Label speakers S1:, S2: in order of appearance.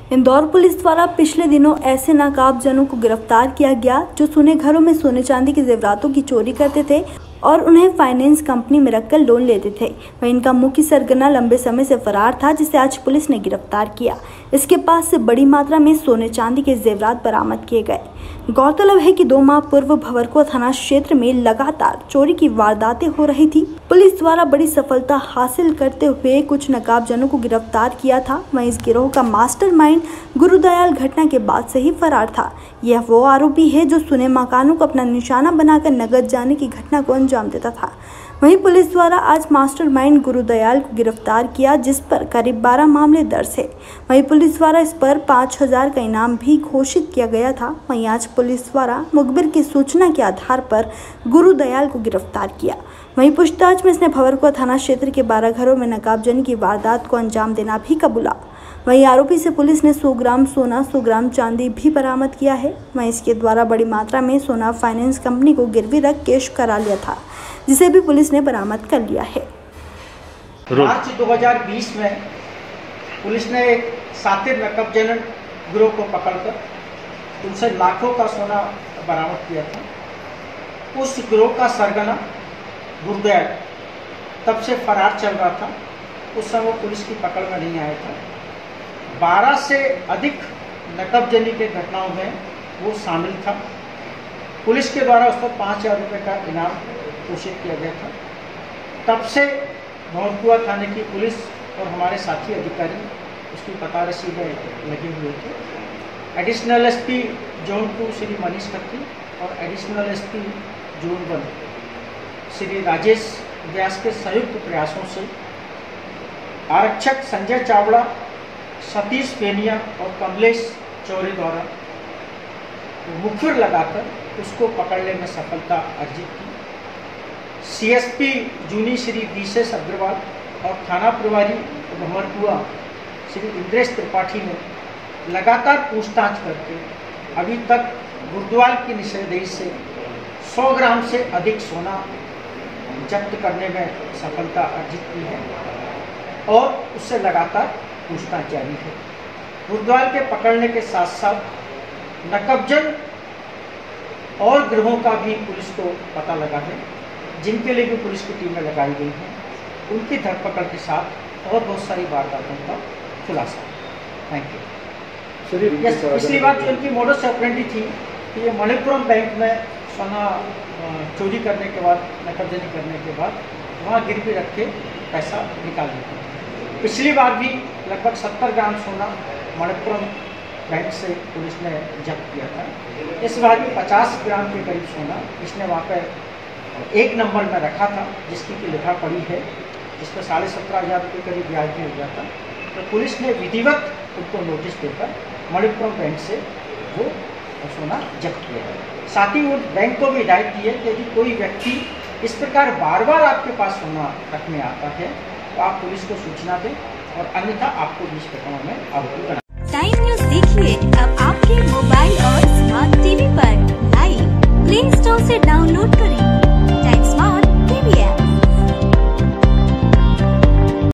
S1: Indore police द्वारा पिछले दिनों ऐसे नकाबजनों को गिरफ्तार किया गया जो सुने घरों में सोने चांदी के जेवरातों की चोरी करते थे और उन्हें फाइनेंस कंपनी में रखकर लोन लेते थे। वहीं इनका मुख्य सरगना लंबे समय से फरार था, जिसे आज पुलिस ने गिरफ्तार किया। इसके पास से बड़ी मात्रा में सोने चांदी के जेवरात बरामद किए गए। गौरतलब है कि 2 माह पूर्व भंवरकुआ थाना क्षेत्र में लगातार चोरी की वारदातें हो रही थी। पुलिस द्वारा बड़ी सफलता हासिल करते हुए कुछ नकाबजनों को गिरफ्तार किया था। वहीं इस गिरोह का मास्टरमाइंड गुरुदयाल घटना के बाद से ही फरार था। यह वो आरोपी है जो सुने मकानों को अपना निशाना बनाकर नकद जाने की घटना को अंजाम देता था। वहीं पुलिस द्वारा आज मास्टरमाइंड गुरुदयाल को गिरफ्तार किया, जिस पर करीब 12 मामले दर्ज है। वहीं पुलिस द्वारा इस पर 5000 का इनाम भी घोषित किया गया था। वहीं आज पुलिस द्वारा मुखबिर की सूचना के आधार पर गुरुदयाल को गिरफ्तार किया। वहीं पूछताछ में इसने भंवरकुआ थाना क्षेत्र के 12 घरों में नकाबजनी की वारदात को अंजाम देना भी कबूला। वहीं आरोपी से पुलिस ने 100 ग्राम सोना, 100 ग्राम चांदी भी बरामद किया है। वहीं इसके द्वारा बड़ी मात्रा में सोना फाइनेंस कंपनी को गिरवी रख कैश करा लिया था, जिसे भी पुलिस ने बरामद कर लिया है।
S2: मार्च 2020 में पुलिस ने एक सातिर नकाबजन गिरोह को पकड़कर उनसे लाखों का सोना बरामद किया था। उस गिरोह का सरगना गुरुदयाल तब से फरार चल रहा था। उस समय पुलिस की पकड़ में नहीं आया था। 12 से अधिक नकबजनी के घटनाओं में वो शामिल था। पुलिस के द्वारा उस पर 5000 रुपये का इनाम घोषित किया गया था। तब से भंवरकुआ थाने की पुलिस और हमारे साथी अधिकारी उसकी पता रसी में लगे हुए थे। Additional SP zone 2 Shri Manish Khatri और additional SP zone 1 Shri Rajesh Vyas के संयुक्त प्रयासों से आरक्षक संजय चावड़ा, सतीश पेनिया और कमलेश चौरे द्वारा मुखबिर लगाकर उसको पकड़ने में सफलता अर्जित की। सीएसपी जूनी श्री विशेष अग्रवाल और थाना प्रभारी भंवरकुआ श्री इंद्रेश त्रिपाठी ने लगातार पूछताछ करके अभी तक गुरुदयाल की निशानदेही से 100 ग्राम से अधिक सोना जब्त करने में सफलता अर्जित की है और उससे लगातार पूछताछ जारी है। गुरुदयाल के पकड़ने के साथ साथ नकबजन और गिरोहों का भी पुलिस को पता लगा है, जिनके लिए भी पुलिस की टीमें लगाई गई हैं। उनकी धरपकड़ के साथ और बहुत सारी वारदातों का खुलासा। Thank you. पिछली बात जो इनकी मोडस ऑपरेंडी थी कि ये मणिपुरम बैंक में सोना चोरी करने के बाद, नकबजनी करने के बाद वहाँ गिरवी रख के पैसा निकाल लेते हैं। पिछली बार भी लगभग 70 ग्राम सोना मणिपुरम बैंक से पुलिस ने जब्त किया था। इस बार भी 50 ग्राम के करीब सोना इसने वहाँ पर 1 नंबर में रखा था, जिसकी की लिखा पड़ी है, जिसमें 17,500 रुपये करीब ब्याज भी हो जाता। तो पुलिस ने विधिवत उनको नोटिस देकर मणिपुरम बैंक से वो सोना जब्त किया है। साथ ही वो बैंक को भी हिदायत दी है कि यदि कोई व्यक्ति इस प्रकार बार बार आपके पास सोना रखने आता है तो आप पुलिस को सूचना दें और अन्यथा आपको भी इस प्रकरण में आरोपी बना।
S3: टाइम न्यूज़ देखिए अब आपके मोबाइल और स्मार्ट टीवी पर लाइव प्ले स्टोर से डाउनलोड करें।